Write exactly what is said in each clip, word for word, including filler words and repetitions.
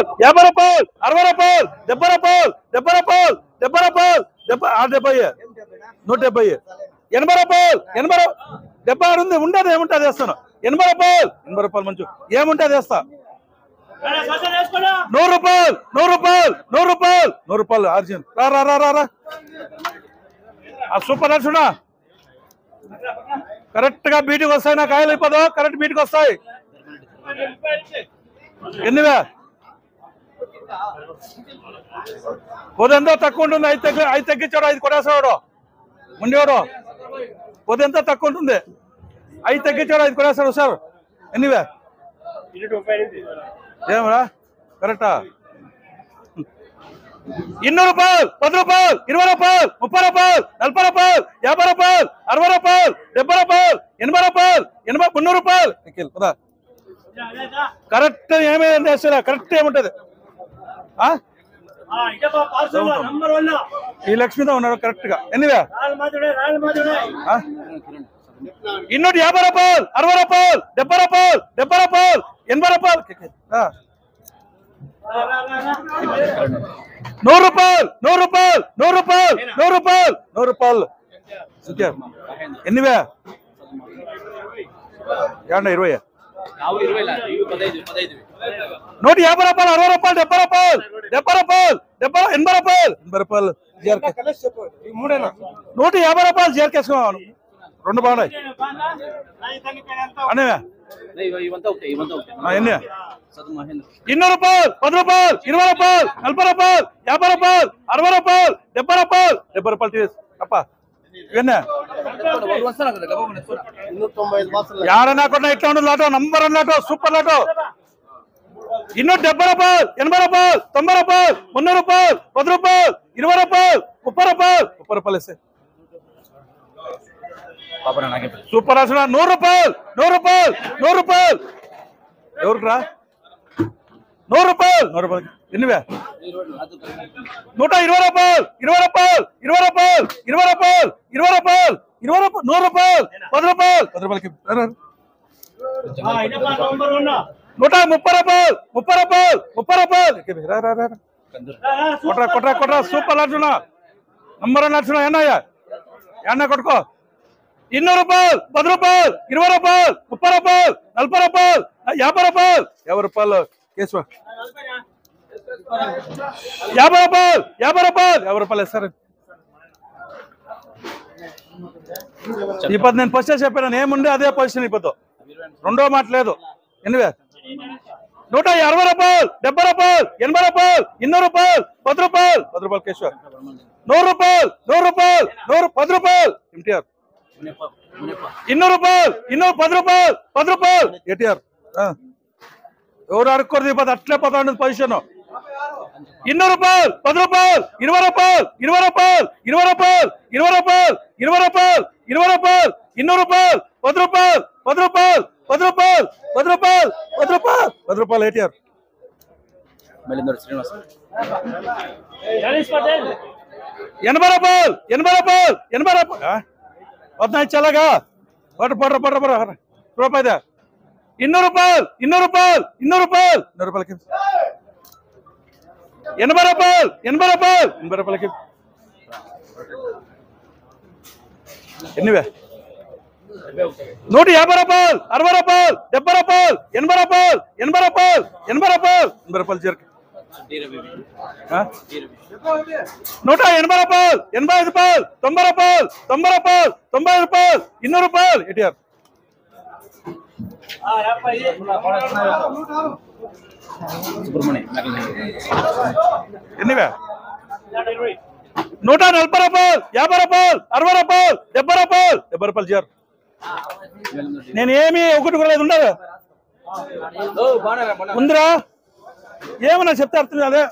యాభై రూపాయలు అరవై రూపాయలు డెబ్బై రూపాయలు డెబ్బై రూపాయలు డెబ్బై రూపాయలు డెబ్బై ఆరు డెబ్బై నూట డెబ్బై ఎనభై రూపాయలు ఎనభై డెబ్బై ఆరు ఉంది ఉండదు ఏముంటుంది వేస్తాను ఎనభై రూపాయలు ఎనభై రూపాయలు మంచి ఏముంటుంది వేస్తా నూరు రూపాయలు నూరు రూపాయలు నూరు రూపాయలు నూరు రూపాయలు అర్జున్ రా రా రా రా సూపర్ నడుచున్నా కరెక్ట్ గా బీటికి వస్తాయి నా కాయలు అయిపోదు కరెక్ట్ బీటికి వస్తాయి ఎన్నివే పొదెంతో తక్కువ ఉంటుంది ఐదు తగ్గి ఐదు తగ్గించాడు ఐదు కొడేసేవాడు ఉండేవాడు పొదెంతో తక్కువ ఉంటుంది ఐదు తగ్గించాడు ఐదు కొడేస్తాడు సార్ ఎన్నివే ఏమరా కరెక్టా ఇన్నూరు రూపాయలు పది రూపాయలు ఇరవై రూపాయలు ముప్పై రూపాయలు నలభై రూపాయలు యాభై రూపాయలు అరవై రూపాయలు డెబ్బై రూపాయలు ఎనభై రూపాయలు ఎనభై మున్నూరు రూపాయలు కరెక్ట్ ఏమైంది అసలు కరెక్ట్ ఏముంటది ఈ లక్ష్మితో ఉన్నారు కరెక్ట్ గా ఎన్నివే ఇన్నూటి యాభై రూపాయలు అరవై రూపాయలు డెబ్బై రూపాయలు డెబ్బై రూపాయలు ఎనభై రూపాయలు నూరు రూపాయలు నూరు రూపాయలు నూరు రూపాయలు నూరు రూపాయలు నూరు రూపాయలు ఎన్నివే ఏమన్నా ఇరవై నూట యాభై రూపాయలు అరవై రూపాయలు డెబ్బై రూపాయలు డెబ్బై రూపాయలు డెబ్బై ఎనభై రూపాయలు ఎనభై రూపాయలు నూట యాభై రూపాయలు జీరకేసుకోవాలి రెండు బాగున్నాయి అనేవే ఎన్ని ఇన్నూరు రూపాయలు పది రూపాయలు ఇరవై రూపాయలు నలభై రూపాయలు యాభై రూపాయలు అరవై రూపాయలు డెబ్బై రూపాయలు డెబ్బై రూపాయలు తీసు తప్ప ఇవన్నీ యాడన్నా కూడా ఇట్లా ఉండదు లాటో నంబర్ అన్నట్టు సూపర్ లాటో ఇన్నూరు డెబ్బై రూపాయలు ఎనభై రూపాయలు తొంభై రూపాయలు మున్నూరు రూపాయలు పది రూపాయలు ఇరవై రూపాయలు ముప్పై రూపాయలు ముప్పై రూపాయలు ఇస్తే సూపర్ అసలు నూరు రూపాయలు నూరు రూపాయలు నూరు రూపాయలు ఎవరికి రా నూరు రూపాయలు నూరు రూపాయలు ఎన్నివే నూట ఇరవై రూపాయలు ఇరవై రూపాయలు ఇరవై రూపాయలు ఇరవై రూపాయలు ఇరవై రూపాయలు ఇరవై రూపాయలు నూరు రూపాయలు పది రూపాయలు పది రూపాయలకి నూట ముప్పై రూపాయలు ముప్పై రూపాయలు ముప్పై రూపాయలు కొట్రా కొట్రా కొట్రా సూపర్ నడుచున్నా నంబర్ నడుచున్నా ఎన్నయ్యా ఎన్న కొట్టుకో ఇన్నూరు రూపాయలు పది రూపాయలు ఇరవై రూపాయలు ముప్పై రూపాయలు నలభై రూపాయలు యాభై రూపాయలు యాభై రూపాయలు కేశవ యాభై రూపాయలు యాభై రూపాయలు యాభై రూపాయలు ఇస్తారు ఇప్పుడు నేను ఫస్ట్ చెప్పాను ఏముండే అదే పొజిషన్ ఇప్పుడు రెండో మాట లేదు ఎనివే నూట అరవై రూపాయలు డెబ్బై రూపాయలు ఎనభై రూపాయలు ఇన్నూరు రూపాయలు పది రూపాయలు పది రూపాయలు కేశవ నూరు రూపాయలు నూరు రూపాయలు నూరు పది రూపాయలు ఎన్టీఆర్ ఇన్నూరు రూపాయలు ఇన్నూరు పది రూపాయలు పది రూపాయలు ఎన్టీఆర్ ఎవరు అడుక్కోరు ఇప్పుడు అట్లే పోతా ఉండదు పొజిషన్ ఇన్నూరు రూపాయలు పది రూపాయలు ఇరవై రూపాయలు ఇరవై రూపాయలు ఇరవై రూపాయలు ఇరవై రూపాయలు ఇరవై రూపాయలు ఇరవై రూపాయలు ఇన్నూరు రూపాయలు పది రూపాయలు పది రూపాయలు పది రూపాయలు పది రూపాయలు పది రూపాయలు పది రూపాయలు ఎన్టీఆర్ ఎనభై రూపాయలు ఎనభై రూపాయలు ఎనభై రూపాయలు వద్దాయి చల్లగా పట్టు పట్ర పట్ర పట్ర రూపాయి ఇన్నూరు రూపాయలు ఇన్నూరు రూపాయలు ఇన్నూరు రూపాయలు ఇన్నూరు రూపాయలకి ఎనభై రూపాయలు ఎనభై రూపాయలు ఎనభై రూపాయలకి ఎన్నివే నూట యాభై రూపాయలు అరవై రూపాయలు డెబ్బై రూపాయలు ఎనభై రూపాయలు ఎనభై రూపాయలు ఎనభై రూపాయలు ఎనభై రూపాయలు చేరక నూట ఎనభై రూపాయలు ఎనభై ఐదు రూపాయలు తొంభై రూపాయలు తొంభై రూపాయలు తొంభై ఐదు రూపాయలు ఇన్నూరు రూపాయలు ఎన్టీఆర్ ఎన్నివే నూట నలభై రూపాయలు యాభై రూపాయలు అరవై రూపాయలు డెబ్బై రూపాయలు డెబ్బై రూపాయలు చేరు నేను ఏమి ఒకటి కూడా లేదు ఉండదు ఉందిరా ఏమన్నా చెప్తే అర్థం కాదే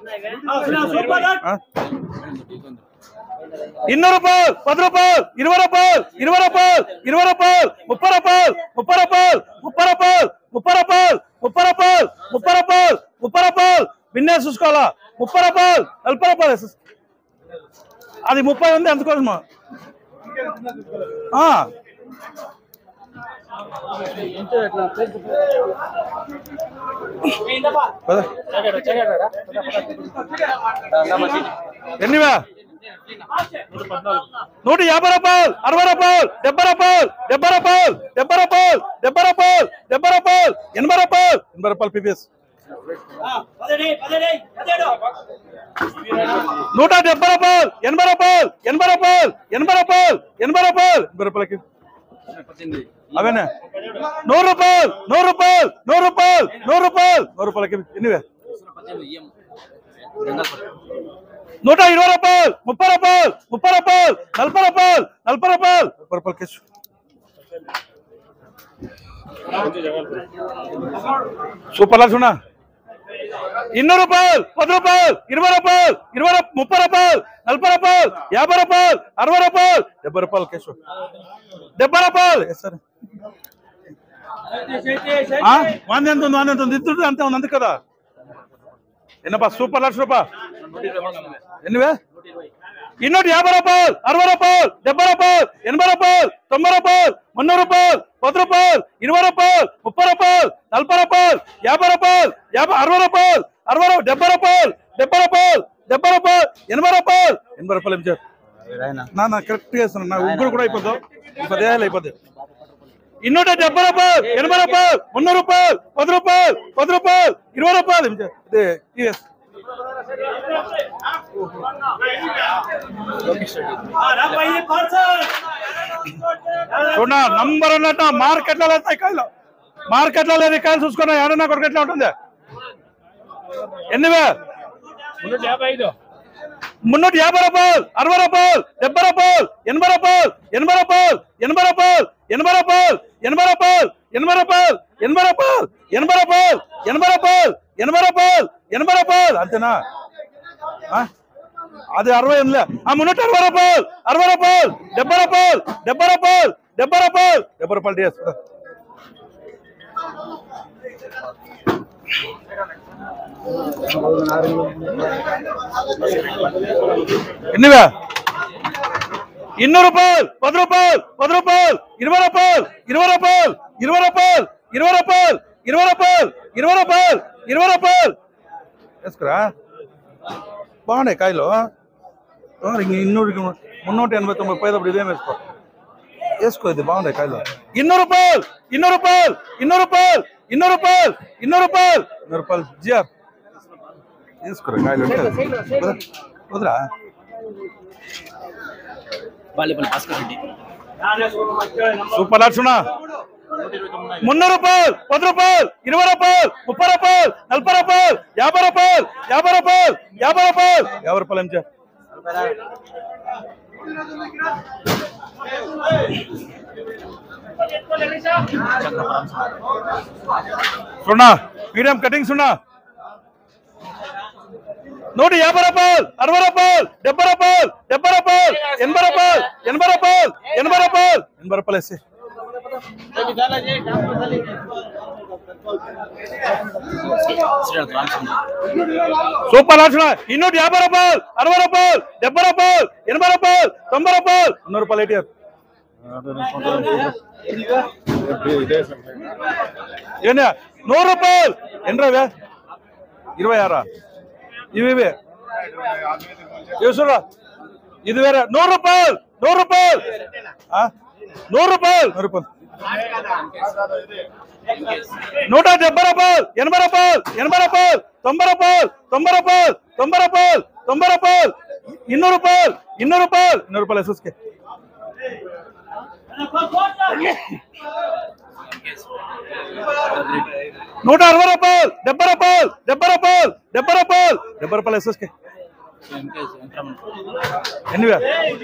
ఇన్నూరు రూపాయలు పది రూపాయలు ఇరవై రూపాయలు ఇరవై రూపాయలు ఇరవై రూపాయలు ముప్పై రూపాయలు ముప్పై రూపాయలు ముప్పై రూపాయలు ముప్పై రూపాయలు ముప్పై రూపాయలు ముప్పై రూపాయలు ముప్పై రూపాయలు విన్నే చూసుకోవాలా ముప్పై రూపాయలు నలభై రూపాయలు అది ముప్పై ఉంది అందుకోసమా ఎన్నివా నూట యాభై రూపాయలు అరవై రూపాయలు డెబ్బై రూపాయలు డెబ్బై రూపాయలు డెబ్బై రూపాయలు డెబ్బై రూపాయలు డెబ్బై రూపాయలు ఎనభై రూపాయలు ఎనభై రూపాయలు పీపీఎస్ నూట డెబ్బై రూపాయలు ఎనభై రూపాయలు ఎనభై రూపాయలు ఎనభై రూపాయలు ఎనభై రూపాయలు ఎనభై రూపాయలకి అవేనా నూరు రూపాయలు నూరు రూపాయలు నూరు రూపాయలు నూరు రూపాయలు నూరు రూపాయలకి ఎన్నివే నూట ఇరవై రూపాయలు ముప్పై రూపాయలు ముప్పై రూపాయలు నలభై రూపాయలు నలభై రూపాయలు నలభై రూపాయలు కేసు సూపర్ లాసునా ఇన్నూరు రూపాయలు పది రూపాయలు ఇరవై రూపాయలు ఇరవై ముప్పై రూపాయలు నలభై రూపాయలు యాభై రూపాయలు అరవై రూపాయలు డెబ్బై రూపాయలు కేసు డెబ్బై రూపాయలు సరే వాంది ఎంత ఉంది వాంది ఎంత ఉంది ఇద్దరు అంతే ఉంది అంతే కదా ఎన్నపా సూపర్ లక్ష రూపాయ ఎన్నివే ఇన్నూటి యాభై రూపాయలు అరవై రూపాయలు డెబ్బై రూపాయలు ఎనభై రూపాయలు తొంభై రూపాయలు మున్నూరు రూపాయలు పది రూపాయలు ఇరవై రూపాయలు ముప్పై రూపాయలు నలభై రూపాయలు యాభై రూపాయలు యాభై అరవై రూపాయలు అరవై డెబ్బై రూపాయలు డెబ్బై రూపాయలు డెబ్బై రూపాయలు ఎనభై రూపాయలు ఎనభై రూపాయలు ఏం చేస్తారు నా కరెక్ట్ చేస్తున్నాను నా ఉగ్గురు కూడా అయిపోద్దు పదేళ్ళు అయిపోద్ది ఇన్నూట డెబ్బై రూపాయలు ఎనభై రూపాయలు మున్నూరు రూపాయలు పది రూపాయలు పది రూపాయలు ఇరవై రూపాయలు ఇదే చూడ నంబర్ అన్నట్టు మార్కెట్ లో లేతాయి కాయలు మార్కెట్ లో లేదు కాయలు చూసుకున్నా ఏడన్నా కొరకు ఎట్లా ఉంటుంది ఎన్నివే మున్నూట యాభై రూపాయలు అరవై రూపాయలు డెబ్బై రూపాయలు ఎనభై రూపాయలు ఎనభై రూపాయలు ఎనభై రూపాయలు ఎనభై రూపాయలు ఎనభై రూపాయలు ఎనభై రూపాయలు ఎనభై రూపాయలు ఎనభై రూపాయలు ఎనభై రూపాయలు ఎనభై రూపాయలు ఎనభై రూపాయలు అంతేనా అది అరవై ఎనిమిది ఆ మున్నూట అరవై రూపాయలు అరవై రూపాయలు డెబ్బై రూపాయలు డెబ్బై రూపాయలు డెబ్బై రూపాయలు డెబ్బై రూపాయలు డిఎస్ ఎన్నివే ఇన్నూరు రూపాయలు పది రూపాయలు పది రూపాయలు ఇరవై రూపాయలు ఇరవై రూపాయలు ఇరవై రూపాయలు ఇరవై రూపాయలు ఇరవై రూపాయలు ఇరవై రూపాయలు ఇరవై రూపాయలు వేసుకురా బాగున్నాయి కాయలు ఇన్నూరు మున్నూట ఎనభై తొమ్మిది పోయేటప్పుడు ఇదేం వేసుకో వేసుకో ఇది బాగున్నాయి కాయలు ఇన్నూరు రూపాయలు ఇన్నూరు రూపాయలు ఇన్నూరు రూపాయలు ఇన్నూరు రూపాయలు ఇన్నూరు రూపాయలు ఇన్నూరు రూపాయలు జిఆర్ వేసుకోరా కాయలు వదరా సూపర్ లక్షణ మున్నూరు రూపాయలు పది రూపాయలు ఇరవై రూపాయలు ముప్పై రూపాయలు నలభై రూపాయలు యాభై రూపాయలు యాభై రూపాయలు యాభై రూపాయలు యాభై రూపాయలు ఏం చేయాలి సున్నా మీడియం కటింగ్ సున్నా నూట యాభై రూపాయలు అరవై రూపాయలు డెబ్బై రూపాయలు డెబ్బై రూపాయలు ఎనభై రూపాయలు ఎనభై రూపాయలు ఎనభై రూపాయలు ఎనభై రూపాయలు వేసి సూపర్ లక్షణ ఇన్నూట యాభై రూపాయలు అరవై రూపాయలు డెబ్బై రూపాయలు ఎనభై రూపాయలు తొంభై రూపాయలు వంద రూపాయలు ఎయిటీ ఏనా నూరు రూపాయలు ఎనభై ఇరవై ఆరా ఇవి ఇవే చూసురా ఇది వేరే నూరు రూపాయలు నూరు రూపాయలు నూరు రూపాయలు నూరు రూపాయలు నూట డెబ్బై రూపాయలు ఎనభై రూపాయలు ఎనభై రూపాయలు తొంభై రూపాయలు తొంభై రూపాయలు తొంభై రూపాయలు తొంభై రూపాయలు ఇన్నూరు రూపాయలు ఇన్నూరు రూపాయలు ఇన్నూరు రూపాయలు ఎస్ఎస్కే నూట అరవై రూపాయలు డెబ్బై రూపాయలు డెబ్బై రూపాయలు డెబ్బై రూపాయలు డెబ్బై రూపాయలు ఎస్ఎస్కే ఎన్నివే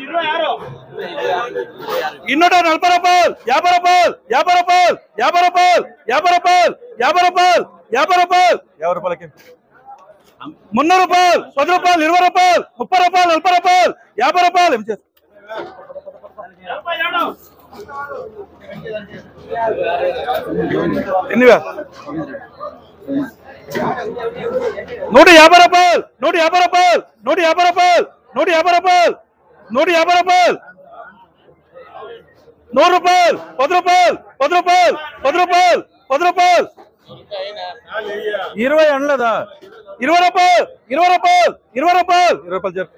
ఇన్నూట నలభై రూపాయలు యాభై రూపాయలు యాభై రూపాయలు యాభై రూపాయలు యాభై రూపాయలు యాభై రూపాయలు యాభై రూపాయలు యాభై రూపాయలకి మున్నూరు రూపాయలు పది రూపాయలు ఇరవై రూపాయలు ముప్పై రూపాయలు నలభై రూపాయలు యాభై రూపాయలు ఏం చేస్తారు ఎన్నివే నూట యాభై రూపాయలు నూట యాభై రూపాయలు నూట యాభై రూపాయలు నూట యాభై రూపాయలు నూట యాభై రూపాయలు నూరు రూపాయలు పది రూపాయలు పది రూపాయలు పది రూపాయలు పది రూపాయలు ఇరవై అనలేదా ఇరవై రూపాయలు ఇరవై రూపాయలు ఇరవై రూపాయలు ఇరవై రూపాయలు చెప్పు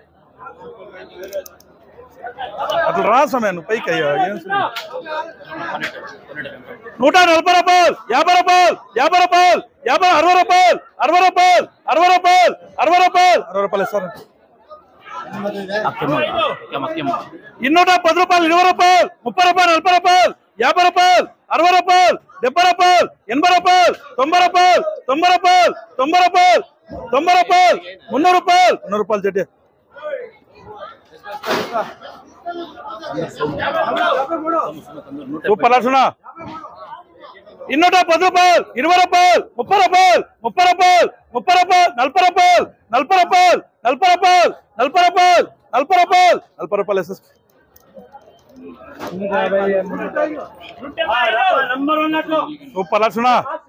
అట్లా రాసమే నువ్వు పైకి అయ్యా ఏం నూట నలభై రూపాయలు యాభై రూపాయలు యాభై రూపాయలు యాభై అరవై రూపాయలు అరవై రూపాయలు అరవై రూపాయలు అరవై రూపాయలు అరవై రూపాయలు ఇస్తారు ఇన్నూట పది రూపాయలు ఇరవై రూపాయలు ముప్పై రూపాయలు నలభై రూపాయలు యాభై రూపాయలు అరవై రూపాయలు డెబ్బై రూపాయలు ఎనభై రూపాయలు తొంభై రూపాయలు తొంభై రూపాయలు తొంభై రూపాయలు తొంభై రూపాయలు మున్నూరు రూపాయలు మున్నూరు రూపాయలు చెట్టు సూపర్ లక్షణ ఇన్నూట పది రూపాయలు ఇరవై రూపాయలు ముప్పై రూపాయలు ముప్పై రూపాయలు ముప్పై రూపాయలు నలభై రూపాయలు నలభై రూపాయలు నలభై రూపాయలు నలభై రూపాయలు నలభై రూపాయలు నలభై రూపాయలు సూపర్ లక్షణ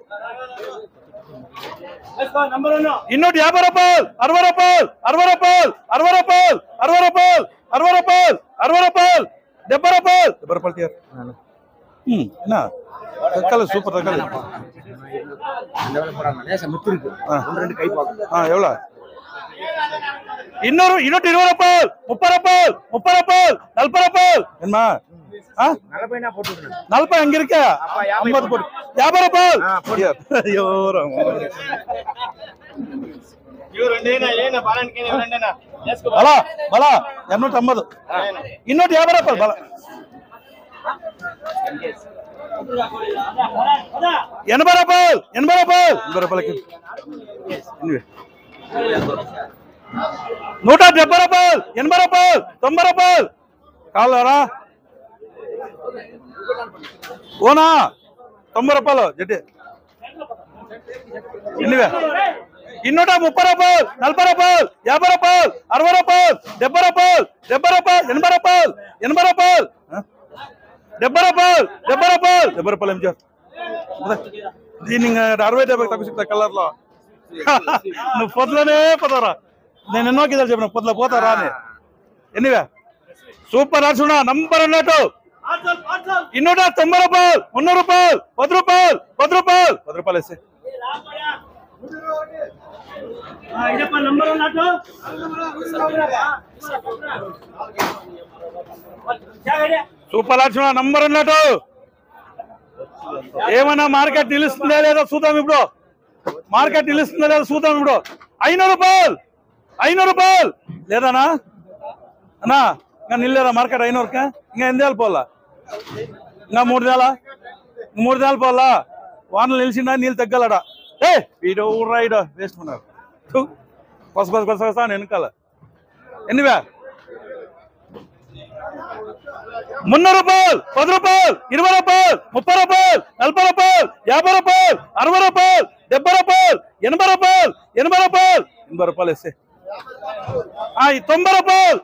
ఇన్నూటి యాభై రూపాయలు అరవై రూపాయలు అరవై రూపాయలు అరవై రూపాయలు అరవై రూపాయలు అరవై రూపాయలు అరవై రూపాయలు డెబ్బై రూపాయలు డెబ్బై రూపాయలు సూపర్ తగ్గలేదు ఎవడా ఇన్నూరు ఇన్నూటి ఇరవై రూపాయలు ముప్పై రూపాయలు ముప్పై రూపాయలు నలభై రూపాయలు ఏమా నలభై అంగిరికా యాభై రూపాయలు బలా బలా ఎన్నూటి అమ్మదు ఇన్నూటి యాభై రూపాయలు బలా ఎనభై రూపాయలు ఎనభై రూపాయలు ఎనభై రూపాయలకి నూట డెబ్బై రూపాయలు ఎనభై రూపాయలు తొంభై రూపాయలు కావాలరా ఓనా తొంభై రూపాయలు జడ్డి ఎన్నివే ఇన్నూట ముప్పై రూపాయలు నలభై రూపాయలు యాభై రూపాయలు అరవై రూపాయలు డెబ్బై రూపాయలు డెబ్బై రూపాయలు ఎనభై రూపాయలు ఎనభై రూపాయలు డెబ్బై రూపాయలు డెబ్బై రూపాయలు డెబ్బై రూపాయలు ఏం చేస్తా దీన్ని అరవై డెబ్బై తక్కువ చెప్తా కలర్లో నువ్వు పొద్దులోనే పోతారా నేను ఎన్నో కింద చెప్పిన పొద్దులో పోతారా అని ఎన్నివే సూపర్ నడుచున్నా నంబర్ అన్నట్టు ఇన్నూట తొంభై రూపాయలు మున్నూరు రూపాయలు పది రూపాయలు పది రూపాయలు పది రూపాయలు వేస్తే సూపర్ లక్షణ నంబర్ అన్నట్టు ఏమన్నా మార్కెట్ నిలుస్తుందా లేదా చూద్దాం ఇప్పుడు మార్కెట్ నిలుస్తుందా లేదా చూద్దాం ఇప్పుడు ఐనూరు రూపాయలు ఐనూరు రూపాయలు లేదానా అన్నా ఇంకా నిల్లేదా మార్కెట్ ఐనూరుకా ఇంకా ఎన్ని నెలలు పోలా ఇంకా మూడు నెల మూడు నెలలు పోలా వానలు నిలిచిందా నీళ్ళు తగ్గలడా ఏ వీడు రైడ్ వేస్ట్ ఉన్నారు కొస కొస కొస కొస వెనకాల ఎన్నివే మున్నూరు రూపాయలు పది రూపాయలు ఇరవై రూపాయలు ముప్పై రూపాయలు నలభై రూపాయలు యాభై రూపాయలు అరవై రూపాయలు డెబ్బై రూపాయలు ఎనభై రూపాయలు ఎనభై రూపాయలు ఎనభై రూపాయలు వేస్తే తొంభై రూపాయలు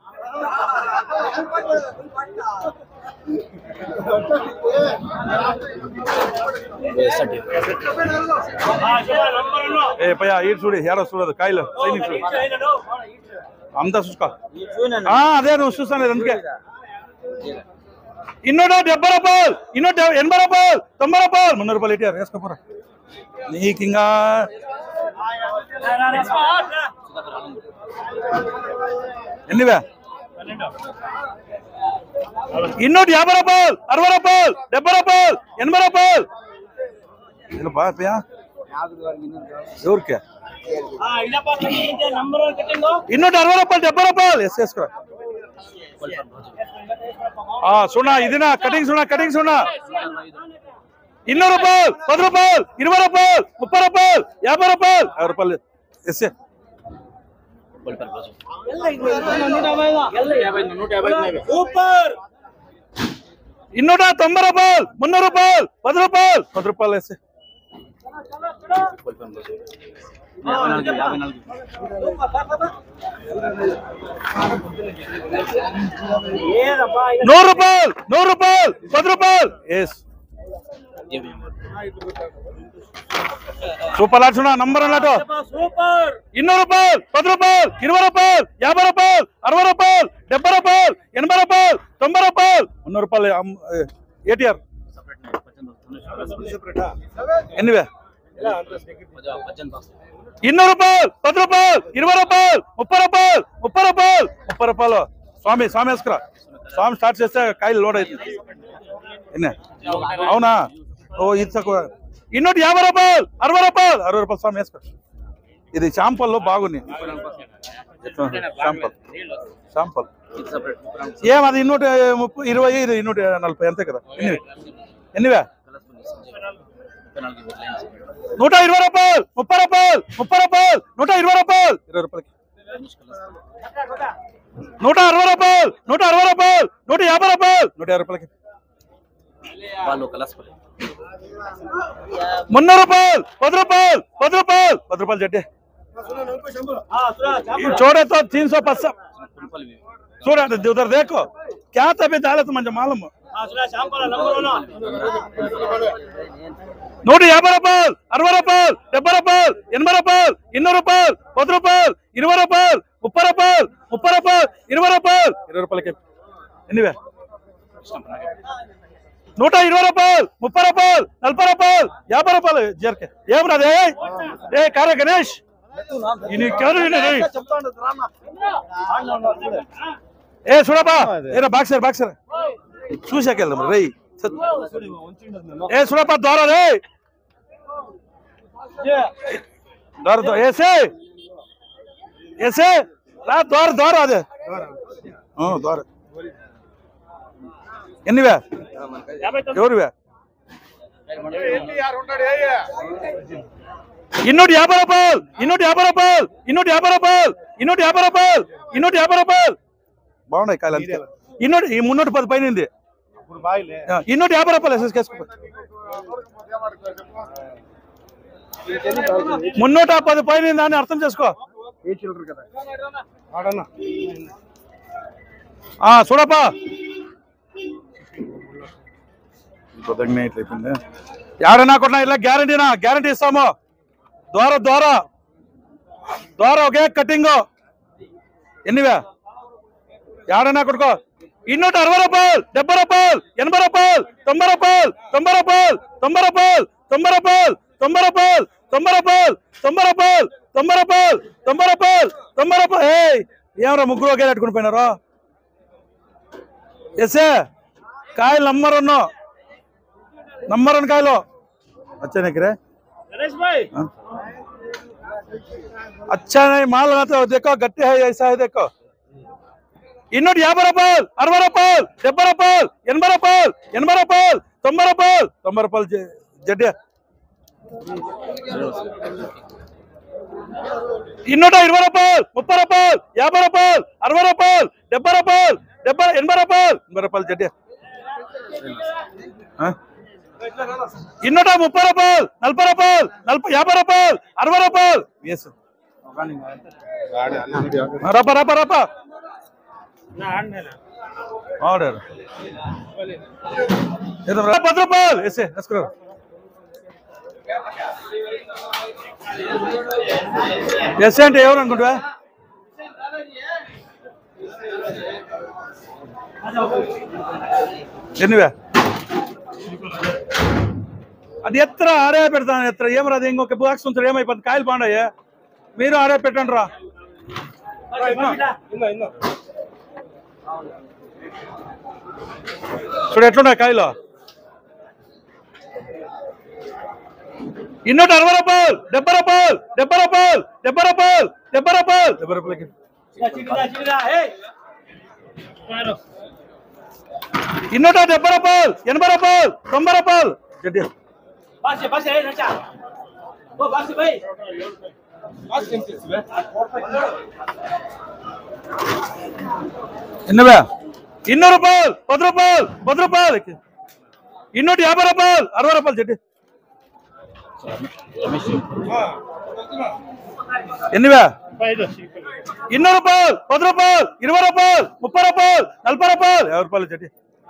ఏ పయ్యా ఈ చూడు ఏడో చూడదు కాయలు సైనిక్ చూడు అంతా చూసుకో అదే నువ్వు చూస్తాను అందుకే ఇన్నూట డెబ్బై రూపాయలు ఇన్నూట ఎనభై రూపాయలు తొంభై రూపాయలు మున్నూరు రూపాయలు ఇటు వేసుకోపోరా నీకు ఇంకా ఎన్నివే ఇన్నూట యాభై రూపాయలు అరవై రూపాయలు డెబ్బై రూపాయలు ఎనభై రూపాయలు ఎవరికే ఇన్నూట అరవై రూపాయలు డెబ్బై రూపాయలు ఎస్ వేసుకో సున్నా ఇదినా కటింగ్ సున్నా కటింగ్ సున్నా ఇన్నూరు రూపాయలు పది రూపాయలు ఇరవై రూపాయలు ముప్పై రూపాయలు యాభై రూపాయలు యాభై రూపాయలు ఎస్ ఇన్నూట తొంభై రూపాయలు మున్నూరు రూపాయలు పది రూపాయలు పది రూపాయలు వేస్తే నూరు రూపాయలు నూరు రూపాయలు పది రూపాయలు ఎస్ సూపర్ లక్షణ నంబర్ అన్నట్టు ఇన్నూరు రూపాయలు పది రూపాయలు ఇరవై రూపాయలు యాభై రూపాయలు అరవై రూపాయలు డెబ్బై రూపాయలు ఎనభై రూపాయలు తొంభై రూపాయలు మున్నూరు రూపాయలు ఏటీఆర్ ఎన్నివే ఇన్నూరు రూపాయలు పది రూపాయలు ఇరవై రూపాయలు ముప్పై రూపాయలు ముప్పై రూపాయలు ముప్పై రూపాయలు స్వామి స్వామి వేసుకురా స్వామి స్టార్ట్ చేస్తే కాయలు లోడ్ అవుతుంది ఎన్నే అవునా ఓ ఇది తక్కువ ఇన్నూటి యాభై రూపాయలు అరవై రూపాయలు అరవై రూపాయలు స్వామి వేసుకో ఇది శాంపల్లో బాగున్నాయి శాంపల్ శాంపల్ ఏం అది ఇన్నూట ముప్పై ఇరవై ఇది ఇన్నూట నలభై అంతే కదా ఎన్ని ఎన్నివే నూట ఇరవై రూపాయలు ముప్పై రూపాయలు ముప్పై రూపాయలు నూట ఇరవై రూపాయలు ఇరవై రూపాయలకి నూట అరవై రూపాయలు నూట అరవై రూపాయలు నూట యాభై రూపాయలు నూట యాభై రూపాయలకి మున్నూరు రూపాయలు పది రూపాయలు పది రూపాయలు పది రూపాయలు జడ్డే छोड़े तो तीन सौ पचास छोड़ा उधर देखो क्या तभी डाले तो मुझे मालूम నూట యాభై రూపాయలు అరవై రూపాయలు డెబ్బై రూపాయలు ఎనభై రూపాయలు ఇన్నూరు రూపాయలు పది రూపాయలు ఇరవై రూపాయలు ముప్పై రూపాయలు ముప్పై రూపాయలు ఇరవై రూపాయలు ఇరవై రూపాయలకి ఎన్నివే నూట ఇరవై రూపాయలు ముప్పై రూపాయలు నలభై రూపాయలు యాభై రూపాయలు జర్కే ఏం రాదే ఏ కార్య గణేష్ ఏ చూడబా ఏ బాక్సర్ బాక్సర్ చూసాక వెళ్దాం రై ఏ చూడబా ద్వారా రే ద్వారా ఏసే ఏసే రా ద్వారా ద్వారా అదే ద్వారా ఎన్నివే ఎవరివే ఇన్నూటి యాభై రూపాయలు ఇన్నూటి యాభై రూపాయలు ఇన్నూటి యాభై రూపాయలు ఇన్నూటి యాభై రూపాయలు ఇన్నూటి యాభై రూపాయలు బాగున్నాయి కాయలు అంతే ఇన్నూటి ఈ మున్నూటి పది పైన ఇన్నూటి యాభై రూపాయలు ఎస్ఎస్ కేసుకో మున్నూట పది పైన దాన్ని అర్థం చేసుకో చూడపా ఏడన్నా కొట్టినా ఇలా గ్యారంటీనా గ్యారంటీ ఇస్తాము ద్వారా ద్వారా ద్వారా ఒకే కటింగ్ ఎన్నివే ఏడన్నా కొట్టుకో ఇన్నూట అరవై రూపాయలు డెబ్బై రూపాయలు ఎనభై రూపాయలు తొంభై రూపాయలు తొంభై రూపాయలు తొంభై రూపాయలు తొంభై రూపాయలు తొంభై రూపాయలు తొంభై రూపాయలు తొంభై రూపాయలు తొంభై రూపాయలు తొంభై రూపాయలు తొంభై రూపాయలు ఏ ఏమరా ముగ్గురు ఒకే పెట్టుకుని పోయినారు ఎస్ఏ కాయలు నంబర్ వన్ నంబర్ వన్ కాయలు अच्छा नहीं करे गणेश भाई अच्छा नहीं माल लगाते हो देखो गट्टे है ऐसा है देखो इन्नूट याभై రూపాయలు అరవై రూపాయలు డెబ్బై రూపాయలు ఎనభై రూపాయలు ఎనభై రూపాయలు తొంభై రూపాయలు తొంభై రూపాయలు జడ్డే ఇన్నూట ఇరవై రూపాయలు ముప్పై రూపాయలు యాభై రూపాయలు అరవై రూపాయలు డెబ్బై రూపాయలు డెబ్బై ఎనభై రూపాయలు ఎనభై రూపాయలు జడ్డే ఇన్నూట ముప్పై రూపాయలు నలభై రూపాయలు నలభై యాభై రూపాయలు అరవై రూపాయలు రపా రపా రపా పది రూపాయలు వేసే వేసుకురా వేసే అంటే ఎవరు అనుకుంటా ఎన్నివే అది ఎత్ర ఆడే పెడతాను ఎత్ర ఏమరాదు ఇంకొక బాక్స్ ఉంచారు ఏమైపోతుంది కాయలు బాగున్నాయి మీరు ఆడే పెట్టండి రా చూడు ఎట్లున్నాయి కాయలు ఇన్నూట అరవై రూపాయలు డెబ్బై రూపాయలు డెబ్బై రూపాయలు డెబ్బై రూపాయలు డెబ్బై రూపాయలు డెబ్బై రూపాయలకి ఇన్నూట డెబ్బై రూపాయలు ఎనభై రూపాయలు తొంభై రూపాయలు జడ్డి ఎన్నవే ఇన్నూరు రూపాయలు పది రూపాయలు పది రూపాయలు ఇన్నూటి యాభై రూపాయలు అరవై రూపాయలు జడ్డి ఎన్నివే ఇన్నూరు రూపాయలు పది రూపాయలు ఇరవై రూపాయలు ముప్పై రూపాయలు నలభై రూపాయలు యాభై రూపాయలు జడ్డి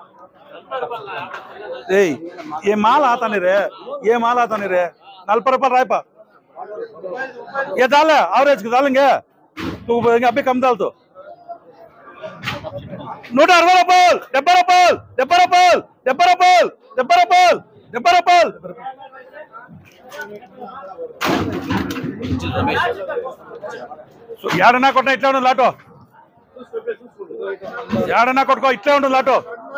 ये माल आता नहीं रे ये माल आता नहीं रे नलपे रुपये रायपा ये डाल एवरेज डालेंगे तो अभी कम डाल तो నూట అరవై రూపాయలు డెబ్బై రూపాయలు డెబ్బై రూపాయలు డెబ్బై రూపాయలు డెబ్బై రూపాయలు డెబ్బై రూపాయలు ఏడన్నా కొట్టినా ఇట్లా ఉండదు లాటో ఏడన్నా కొట్టుకో ఇట్లా ఉండదు లాటో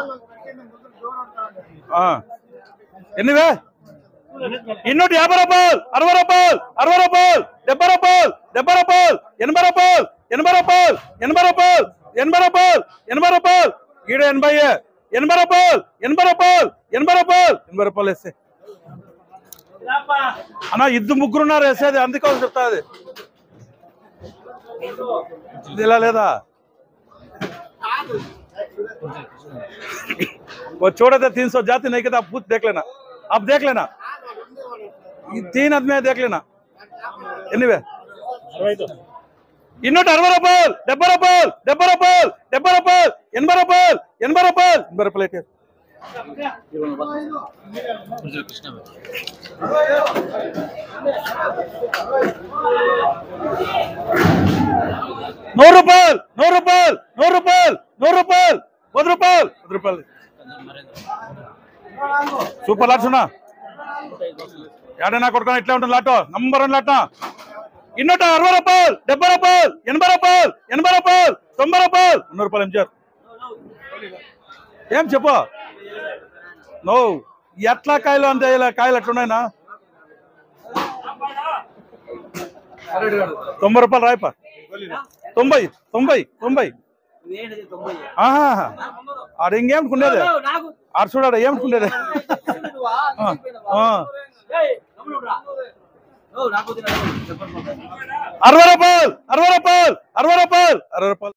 ఎన్నివే ఇన్నూటి యాభై రూపాయలు అరవై రూపాయలు అరవై రూపాయలు డెబ్బై రూపాయలు డెబ్బై రూపాయలు ఎనభై రూపాయలు ఎనభై రూపాయలు ఎనభై రూపాయలు ఎనభై రూపాయలు ఎనభై రూపాయలు ఈడ ఎనభై ఎనభై రూపాయలు ఎనభై రూపాయలు ఎనభై రూపాయలు ఎనభై రూపాయలు వేస్తే అన్నా ఇద్దరు ముగ్గురున్నారు వేసేది అందుకోసం చెప్తా అది ఇలా లేదా वो छोड़े थे तीन सौ जाते नहीं कहता आप खुद देख लेना आप देख लेना तीन आदमी देख लेना एनीवे इन्नूट अरवै रूपायलु डेब्बై రూపాయలు డెబ్బై రూపాయలు డెబ్బై రూపాయలు ఎనభై రూపాయలు ఎనభై రూపాయలు ఎనభై రూపాయలు నూరు రూపాయలు నూరు రూపాయలు నూరు రూపాయలు నూరు రూపాయలు పది రూపాయలు పది రూపాయలు సూపర్ లాట్ సున్నా ఏడైనా కొడుకున్నా ఇట్లా ఉంటుంది లాటో నంబర్ వన్ లాట ఇన్నూట అరవై రూపాయలు డెబ్బై రూపాయలు ఎనభై రూపాయలు ఎనభై రూపాయలు తొంభై రూపాయలు నూరు రూపాయలు ఎంచారు ఏం చెప్పు నువ్వు ఎట్లా కాయలు అంతే ఇలా కాయలు ఎట్లున్నాయినా తొంభై రూపాయలు రాయపా తొంభై తొంభై తొంభై ఆడ ఇంకేమిటికుండేది ఆడ చూడాడు ఏమిటికుండేది అరవై రూపాయలు అరవై రూపాయలు అరవై రూపాయలు అరవై రూపాయలు అరవై రూపాయలు